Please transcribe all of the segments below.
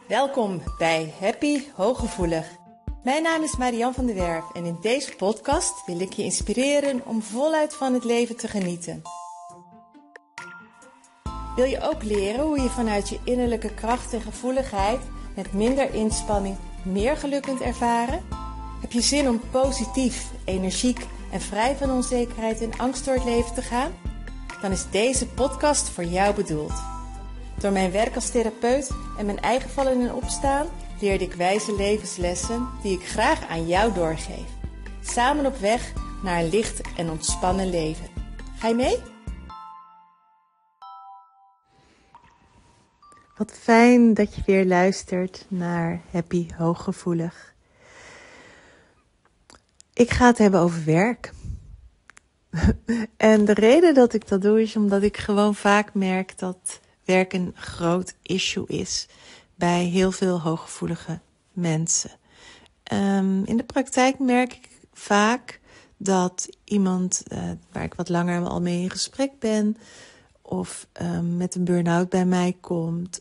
Welkom bij Happy Hooggevoelig. Mijn naam is Marianne van der Werf en in deze podcast wil ik je inspireren om voluit van het leven te genieten. Wil je ook leren hoe je vanuit je innerlijke kracht en gevoeligheid met minder inspanning meer geluk kunt ervaren? Heb je zin om positief, energiek en vrij van onzekerheid en angst door het leven te gaan? Dan is deze podcast voor jou bedoeld. Door mijn werk als therapeut en mijn eigen vallen en opstaan leerde ik wijze levenslessen die ik graag aan jou doorgeef. Samen op weg naar een licht en ontspannen leven. Ga je mee? Wat fijn dat je weer luistert naar Happy Hooggevoelig. Ik ga het hebben over werk. En de reden dat ik dat doe is omdat ik gewoon vaak merk dat werk een groot issue is bij heel veel hooggevoelige mensen. In de praktijk merk ik vaak dat iemand waar ik wat langer al mee in gesprek ben of met een burn-out bij mij komt,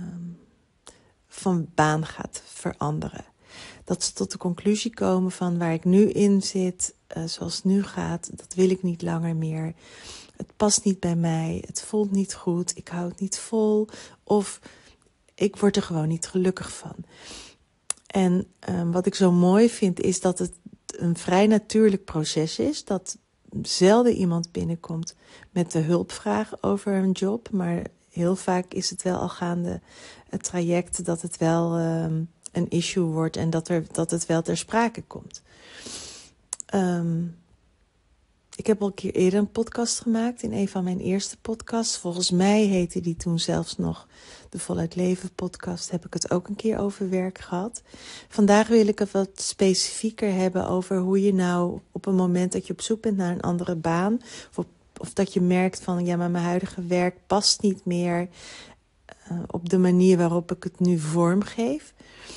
van baan gaat veranderen. Dat ze tot de conclusie komen van waar ik nu in zit, zoals het nu gaat, dat wil ik niet langer meer. Het past niet bij mij, het voelt niet goed, ik hou het niet vol of ik word er gewoon niet gelukkig van. En wat ik zo mooi vind is dat het een vrij natuurlijk proces is, dat zelden iemand binnenkomt met de hulpvraag over een job, maar heel vaak is het wel al gaande het traject dat het wel een issue wordt en dat het wel ter sprake komt. Ik heb al een keer eerder een podcast gemaakt, in een van mijn eerste podcasts. Volgens mij heette die toen zelfs nog de Voluit Leven podcast. Heb ik het ook een keer over werk gehad. Vandaag wil ik het wat specifieker hebben over hoe je nou op een moment dat je op zoek bent naar een andere baan, of dat je merkt van ja, maar mijn huidige werk past niet meer op de manier waarop ik het nu vormgeef.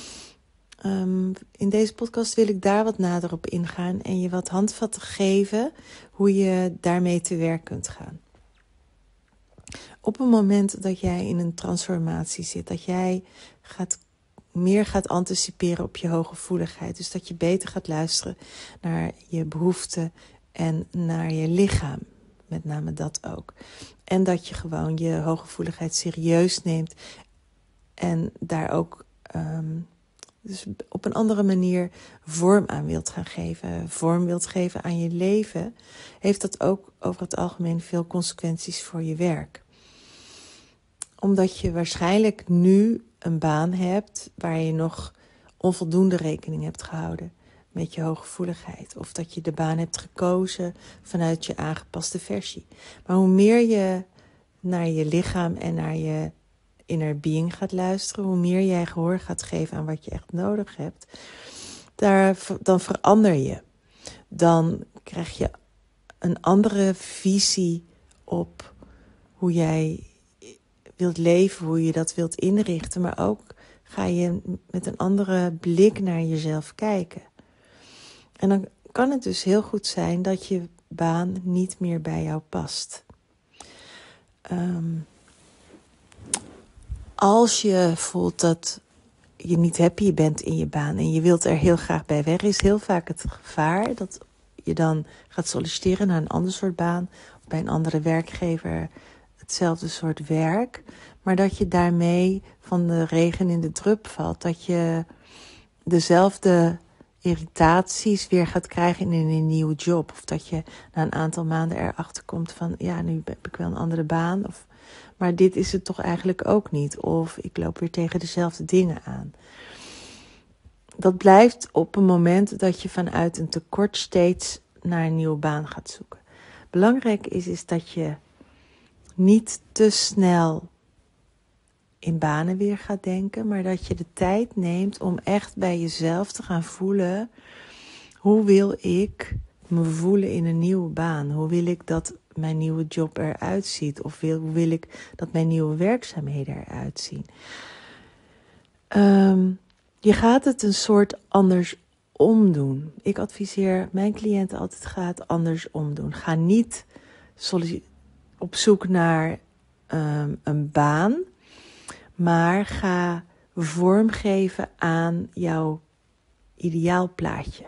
In deze podcast wil ik daar wat nader op ingaan en je wat handvatten geven hoe je daarmee te werk kunt gaan. Op een moment dat jij in een transformatie zit, dat jij meer gaat anticiperen op je hooggevoeligheid, dus dat je beter gaat luisteren naar je behoeften en naar je lichaam, met name dat ook. En dat je gewoon je hooggevoeligheid serieus neemt en daar ook dus op een andere manier vorm aan wilt gaan geven, vorm wilt geven aan je leven, heeft dat ook over het algemeen veel consequenties voor je werk. Omdat je waarschijnlijk nu een baan hebt waar je nog onvoldoende rekening hebt gehouden met je hooggevoeligheid. Of dat je de baan hebt gekozen vanuit je aangepaste versie. Maar hoe meer je naar je lichaam en naar je inner being gaat luisteren, hoe meer jij gehoor gaat geven aan wat je echt nodig hebt, dan verander je. Dan krijg je een andere visie op hoe jij wilt leven, hoe je dat wilt inrichten, maar ook ga je met een andere blik naar jezelf kijken. En dan kan het dus heel goed zijn dat je baan niet meer bij jou past. Als je voelt dat je niet happy bent in je baan en je wilt er heel graag bij weg, is heel vaak het gevaar dat je dan gaat solliciteren naar een ander soort baan of bij een andere werkgever hetzelfde soort werk, maar dat je daarmee van de regen in de drup valt, dat je dezelfde irritaties weer gaat krijgen in een nieuwe job, of dat je na een aantal maanden erachter komt van ja, nu heb ik wel een andere baan, maar dit is het toch eigenlijk ook niet. Of ik loop weer tegen dezelfde dingen aan. Dat blijft op een moment dat je vanuit een tekort steeds naar een nieuwe baan gaat zoeken. Belangrijk is dat je niet te snel in banen weer gaat denken, maar dat je de tijd neemt om echt bij jezelf te gaan voelen, hoe wil ik me voelen in een nieuwe baan? Hoe wil ik dat mijn nieuwe job eruit ziet? Of hoe wil ik dat mijn nieuwe werkzaamheden eruit zien? Je gaat het een soort andersom doen. Ik adviseer mijn cliënten altijd, ga het andersom doen. Ga niet op zoek naar een baan, maar ga vormgeven aan jouw ideaalplaatje.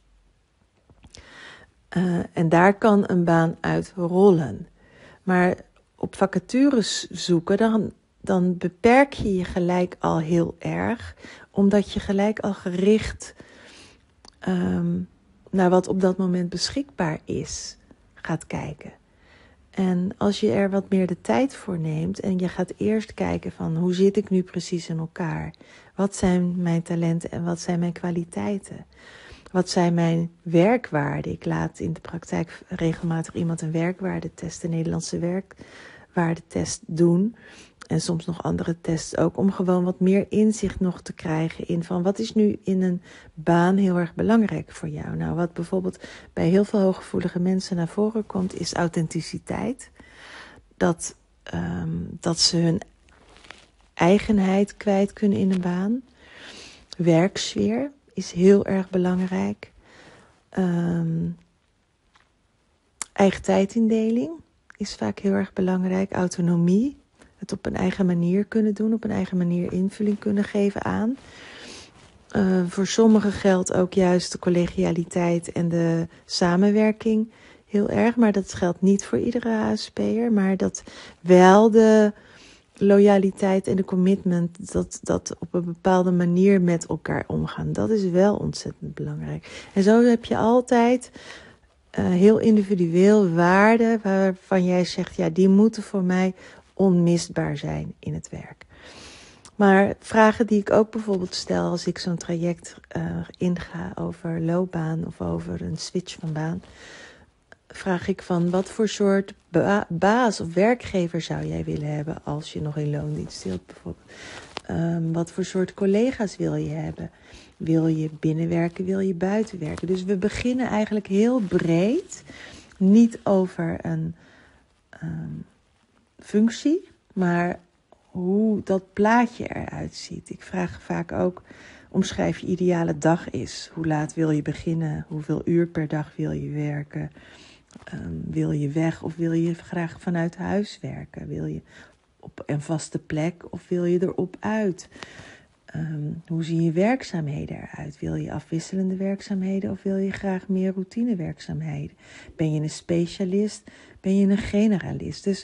En daar kan een baan uit rollen. Maar op vacatures zoeken, dan beperk je je gelijk al heel erg. Omdat je gelijk al gericht naar wat op dat moment beschikbaar is, gaat kijken. En als je er wat meer de tijd voor neemt en je gaat eerst kijken van hoe zit ik nu precies in elkaar? Wat zijn mijn talenten en wat zijn mijn kwaliteiten? Wat zijn mijn werkwaarden? Ik laat in de praktijk regelmatig iemand een werkwaardetest, een Nederlandse werkwaardetest doen. En soms nog andere tests ook, om gewoon wat meer inzicht nog te krijgen in van wat is nu in een baan heel erg belangrijk voor jou. Nou, wat bijvoorbeeld bij heel veel hooggevoelige mensen naar voren komt, is authenticiteit. Dat ze hun eigenheid kwijt kunnen in een baan. Werksfeer is heel erg belangrijk. Eigen tijdindeling is vaak heel erg belangrijk. Autonomie. Het op een eigen manier kunnen doen, op een eigen manier invulling kunnen geven aan. Voor sommigen geldt ook juist de collegialiteit en de samenwerking heel erg. Maar dat geldt niet voor iedere HSP'er. Maar dat wel de loyaliteit en de commitment, dat op een bepaalde manier met elkaar omgaan. Dat is wel ontzettend belangrijk. En zo heb je altijd heel individueel waarden waarvan jij zegt, ja, die moeten voor mij onmisbaar zijn in het werk. Maar vragen die ik ook bijvoorbeeld stel als ik zo'n traject inga over loopbaan of over een switch van baan, vraag ik van wat voor soort baas of werkgever zou jij willen hebben als je nog in loondienst deelt bijvoorbeeld. Wat voor soort collega's wil je hebben? Wil je binnenwerken, wil je buitenwerken? Dus we beginnen eigenlijk heel breed, niet over een functie, maar hoe dat plaatje eruit ziet. Ik vraag vaak ook, omschrijf je ideale dag is. Hoe laat wil je beginnen? Hoeveel uur per dag wil je werken? Wil je weg of wil je graag vanuit huis werken? Wil je op een vaste plek of wil je erop uit? Hoe zien je werkzaamheden eruit? Wil je afwisselende werkzaamheden of wil je graag meer routinewerkzaamheden? Ben je een specialist? Ben je een generalist? Dus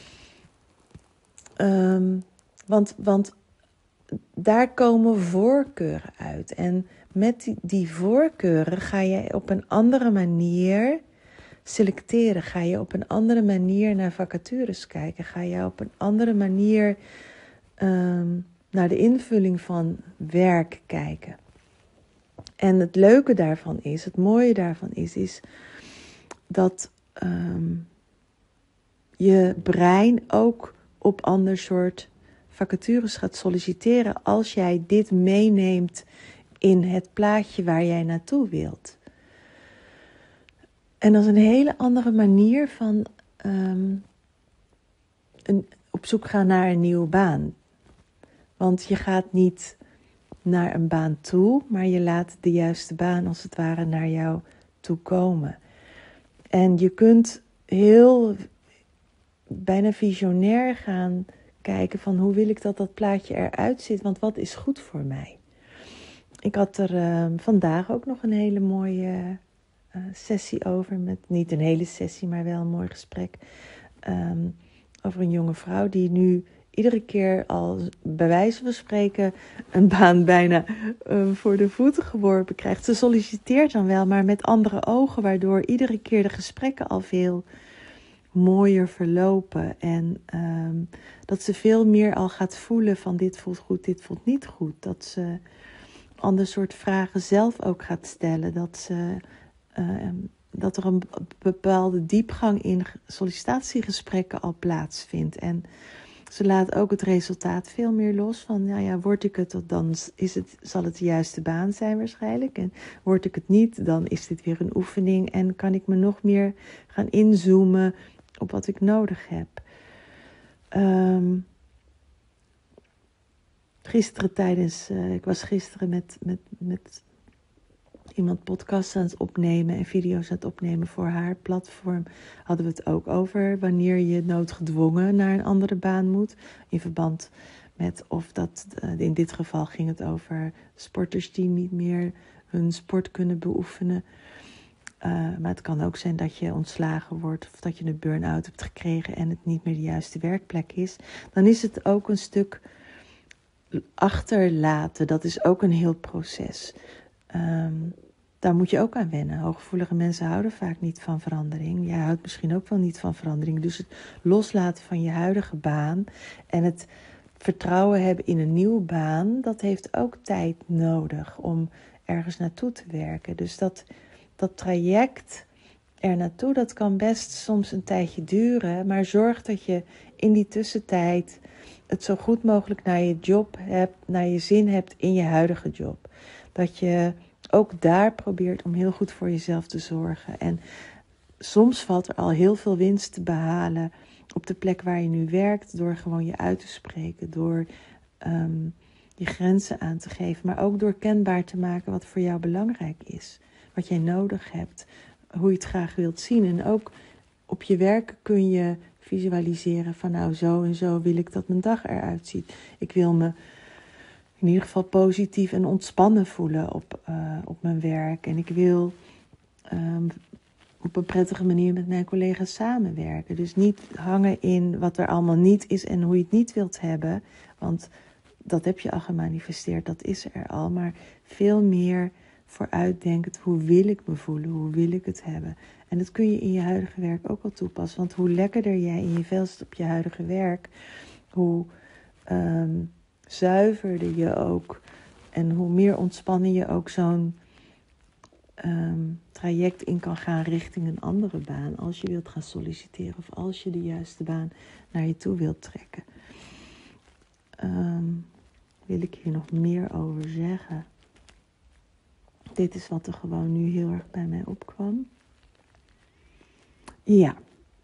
want daar komen voorkeuren uit. En met die voorkeuren ga je op een andere manier selecteren. Ga je op een andere manier naar vacatures kijken. Ga je op een andere manier naar de invulling van werk kijken. En het leuke daarvan is, het mooie daarvan is dat je brein ook op ander soort vacatures gaat solliciteren als jij dit meeneemt in het plaatje waar jij naartoe wilt. En dat is een hele andere manier van op zoek gaan naar een nieuwe baan. Want je gaat niet naar een baan toe, maar je laat de juiste baan als het ware naar jou toe komen. En je kunt heel bijna visionair gaan kijken van hoe wil ik dat plaatje eruit ziet, want wat is goed voor mij. Ik had er vandaag ook nog een hele mooie sessie over, met niet een hele sessie, maar wel een mooi gesprek over een jonge vrouw die nu iedere keer al bij wijze van spreken een baan bijna voor de voeten geworpen krijgt. Ze solliciteert dan wel, maar met andere ogen, waardoor iedere keer de gesprekken al veel mooier verlopen. En dat ze veel meer al gaat voelen van dit voelt goed, dit voelt niet goed. Dat ze ander soort vragen zelf ook gaat stellen. Dat er een bepaalde diepgang in sollicitatiegesprekken al plaatsvindt. En ze laat ook het resultaat veel meer los van, nou ja, word ik het, dan zal het de juiste baan zijn waarschijnlijk. En word ik het niet, dan is dit weer een oefening en kan ik me nog meer gaan inzoomen op wat ik nodig heb. Ik was gisteren met iemand podcasts aan het opnemen en video's aan het opnemen voor haar platform. Hadden we het ook over wanneer je noodgedwongen naar een andere baan moet. In verband Of dat, in dit geval ging het over sporters die niet meer hun sport kunnen beoefenen. Maar het kan ook zijn dat je ontslagen wordt of dat je een burn-out hebt gekregen en het niet meer de juiste werkplek is. Dan is het ook een stuk achterlaten. Dat is ook een heel proces. Daar moet je ook aan wennen. Hooggevoelige mensen houden vaak niet van verandering. Jij houdt misschien ook wel niet van verandering. Dus het loslaten van je huidige baan en het vertrouwen hebben in een nieuwe baan, dat heeft ook tijd nodig om ergens naartoe te werken. Dus dat traject er naartoe, dat kan best soms een tijdje duren, maar zorg dat je in die tussentijd het zo goed mogelijk naar je job hebt, naar je zin hebt in je huidige job. Dat je ook daar probeert om heel goed voor jezelf te zorgen. En soms valt er al heel veel winst te behalen op de plek waar je nu werkt, door gewoon je uit te spreken, door je grenzen aan te geven, maar ook door kenbaar te maken wat voor jou belangrijk is, wat jij nodig hebt, hoe je het graag wilt zien. En ook op je werk kun je visualiseren van nou, zo en zo wil ik dat mijn dag eruit ziet. Ik wil me in ieder geval positief en ontspannen voelen op mijn werk. En ik wil op een prettige manier met mijn collega's samenwerken. Dus niet hangen in wat er allemaal niet is en hoe je het niet wilt hebben. Want dat heb je al gemanifesteerd, dat is er al. Maar veel meer vooruitdenkend, hoe wil ik me voelen, hoe wil ik het hebben. En dat kun je in je huidige werk ook al toepassen. Want hoe lekkerder jij in je vel zit op je huidige werk, hoe zuiverder je ook en hoe meer ontspannen je ook zo'n traject in kan gaan richting een andere baan. Als je wilt gaan solliciteren of als je de juiste baan naar je toe wilt trekken. Wil ik hier nog meer over zeggen? Dit is wat er gewoon nu heel erg bij mij opkwam. Ja.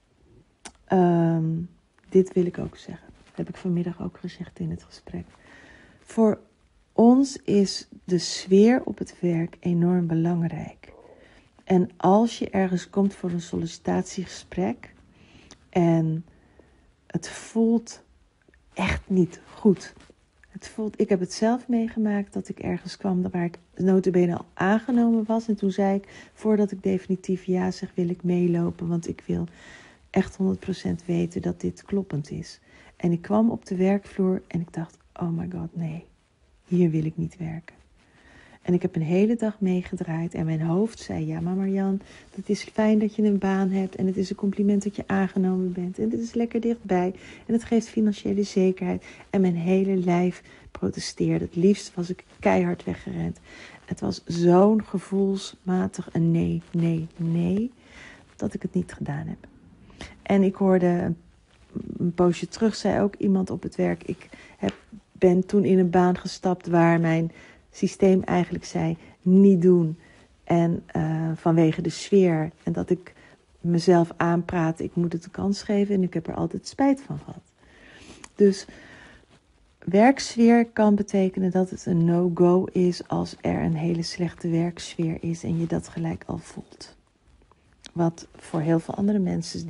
Dit wil ik ook zeggen. Dat heb ik vanmiddag ook gezegd in het gesprek. Voor ons is de sfeer op het werk enorm belangrijk. En als je ergens komt voor een sollicitatiegesprek en het voelt echt niet goed. Ik heb het zelf meegemaakt dat ik ergens kwam waar ik nota bene al aangenomen was. En toen zei ik, voordat ik definitief ja zeg, wil ik meelopen. Want ik wil echt 100% weten dat dit kloppend is. En ik kwam op de werkvloer en ik dacht, oh my god, nee. Hier wil ik niet werken. En ik heb een hele dag meegedraaid en mijn hoofd zei, ja maar Marjan, het is fijn dat je een baan hebt en het is een compliment dat je aangenomen bent. En dit is lekker dichtbij en het geeft financiële zekerheid. En mijn hele lijf protesteerde. Het liefst was ik keihard weggerend. Het was zo'n gevoelsmatig een nee, dat ik het niet gedaan heb. En ik hoorde een poosje terug, zei ook iemand op het werk, ik ben toen in een baan gestapt waar mijn systeem eigenlijk zei, niet doen. En vanwege de sfeer en dat ik mezelf aanpraat, ik moet het een kans geven en ik heb er altijd spijt van gehad. Dus werksfeer kan betekenen dat het een no-go is als er een hele slechte werksfeer is en je dat gelijk al voelt. Wat voor heel veel andere mensen,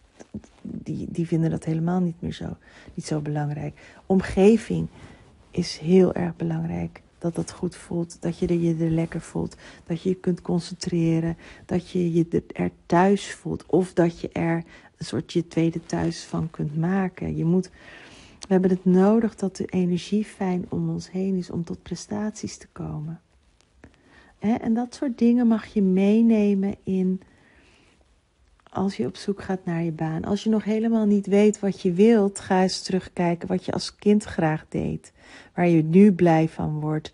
die vinden dat helemaal niet zo belangrijk. Omgeving is heel erg belangrijk. Dat dat goed voelt, dat je er lekker voelt, dat je je kunt concentreren, dat je je er thuis voelt of dat je er een soort je tweede thuis van kunt maken. We hebben het nodig dat de energie fijn om ons heen is om tot prestaties te komen. En dat soort dingen mag je meenemen in als je op zoek gaat naar je baan. Als je nog helemaal niet weet wat je wilt, ga eens terugkijken wat je als kind graag deed. Waar je nu blij van wordt.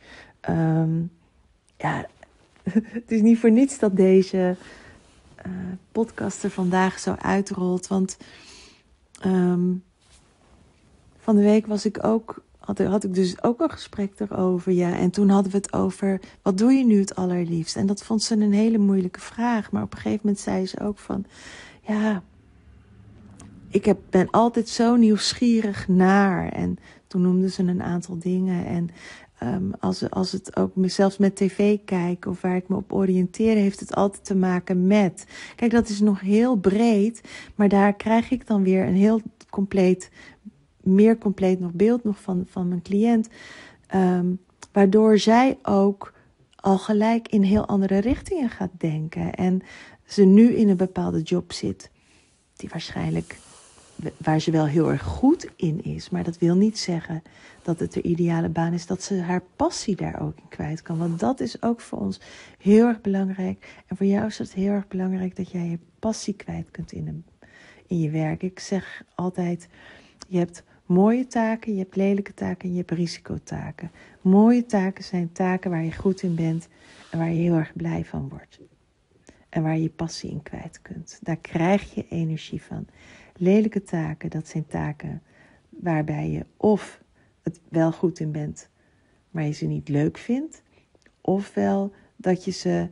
Het is niet voor niets dat deze podcast er vandaag zo uitrolt. Want van de week had ik dus ook een gesprek erover. Ja, en toen hadden we het over, wat doe je nu het allerliefst? En dat vond ze een hele moeilijke vraag. Maar op een gegeven moment zei ze ook van, ja, ik ben altijd zo nieuwsgierig naar. En toen noemde ze een aantal dingen. En als het ook zelfs met tv kijken of waar ik me op oriënteer, heeft het altijd te maken met. Kijk, dat is nog heel breed. Maar daar krijg ik dan weer een heel compleet meer compleet nog beeld nog van mijn cliënt. Waardoor zij ook al gelijk in heel andere richtingen gaat denken. En ze nu in een bepaalde job zit die waarschijnlijk, waar ze wel heel erg goed in is. Maar dat wil niet zeggen dat het de ideale baan is, dat ze haar passie daar ook in kwijt kan. Want dat is ook voor ons heel erg belangrijk. En voor jou is het heel erg belangrijk dat jij je passie kwijt kunt in je werk. Ik zeg altijd, je hebt mooie taken, je hebt lelijke taken en je hebt risicotaken. Mooie taken zijn taken waar je goed in bent en waar je heel erg blij van wordt. En waar je je passie in kwijt kunt. Daar krijg je energie van. Lelijke taken, dat zijn taken waarbij je of het wel goed in bent, maar je ze niet leuk vindt. Ofwel dat je ze,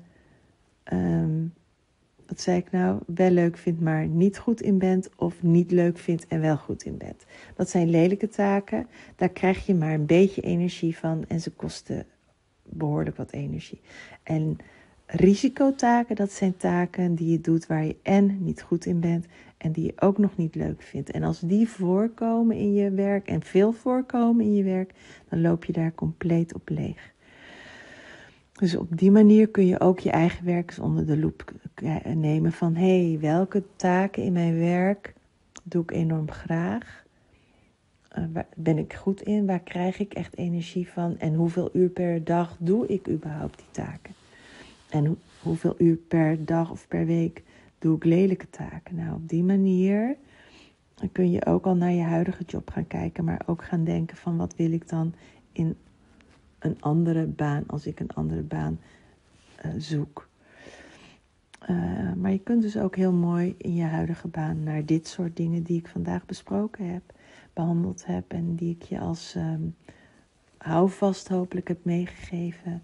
wat zei ik nou, wel leuk vindt, maar niet goed in bent. Of niet leuk vindt en wel goed in bent. Dat zijn lelijke taken. Daar krijg je maar een beetje energie van en ze kosten behoorlijk wat energie. En risicotaken, dat zijn taken die je doet waar je en niet goed in bent en die je ook nog niet leuk vindt. En als die voorkomen in je werk en veel voorkomen in je werk, dan loop je daar compleet op leeg. Dus op die manier kun je ook je eigen werk eens onder de loep nemen van welke taken in mijn werk doe ik enorm graag? Waar ben ik goed in? Waar krijg ik echt energie van? En hoeveel uur per dag doe ik überhaupt die taken? En hoeveel uur per dag of per week doe ik lelijke taken? Nou, op die manier kun je ook al naar je huidige job gaan kijken, maar ook gaan denken van wat wil ik dan in een andere baan, als ik een andere baan zoek. Maar je kunt dus ook heel mooi in je huidige baan naar dit soort dingen die ik vandaag besproken heb, behandeld heb en die ik je als houvast hopelijk heb meegegeven.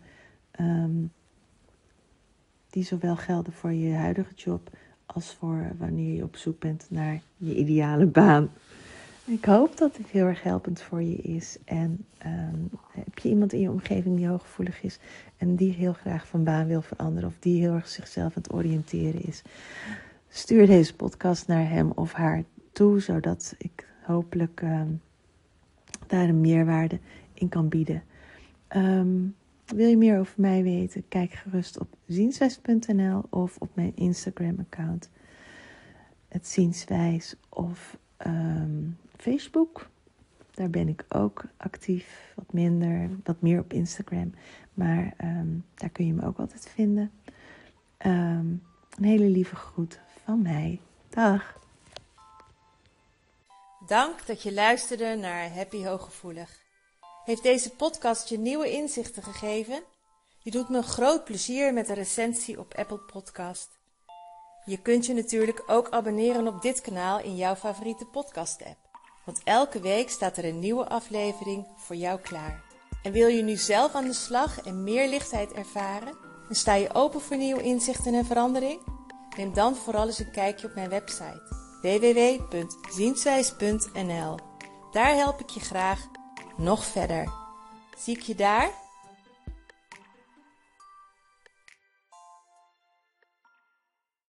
Die zowel gelden voor je huidige job als voor wanneer je op zoek bent naar je ideale baan. Ik hoop dat dit heel erg helpend voor je is. En heb je iemand in je omgeving die hooggevoelig is en die heel graag van baan wil veranderen of die heel erg zichzelf aan het oriënteren is, stuur deze podcast naar hem of haar toe, zodat ik hopelijk daar een meerwaarde in kan bieden. Wil je meer over mij weten? Kijk gerust op zienswijs.nl of op mijn Instagram-account, het Zienswijs, of Facebook. Daar ben ik ook actief, wat meer op Instagram. Maar daar kun je me ook altijd vinden. Een hele lieve groet van mij. Dag. Dank dat je luisterde naar Happy Hooggevoelig. Heeft deze podcast je nieuwe inzichten gegeven? Je doet me een groot plezier met een recensie op Apple Podcast. Je kunt je natuurlijk ook abonneren op dit kanaal in jouw favoriete podcast-app. Want elke week staat er een nieuwe aflevering voor jou klaar. En wil je nu zelf aan de slag en meer lichtheid ervaren? En sta je open voor nieuwe inzichten en verandering? Neem dan vooral eens een kijkje op mijn website www.zienswijs.nl. Daar help ik je graag nog verder. Zie ik je daar?